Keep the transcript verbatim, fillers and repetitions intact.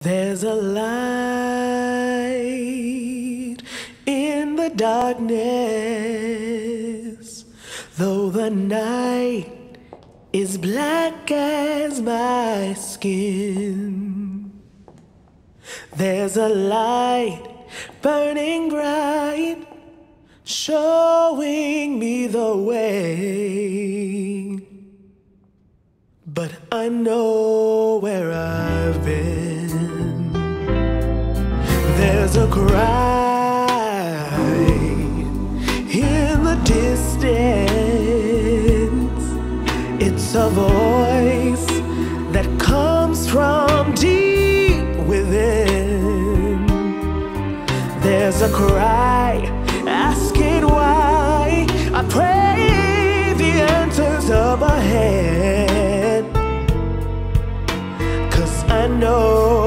There's a light in the darkness, though the night is black as my skin. There's a light burning bright, showing me the way. But I know where I've been. There's a cry in the distance. It's a voice that comes from deep within. There's a cry asking why. I pray the answers up ahead, 'cause I know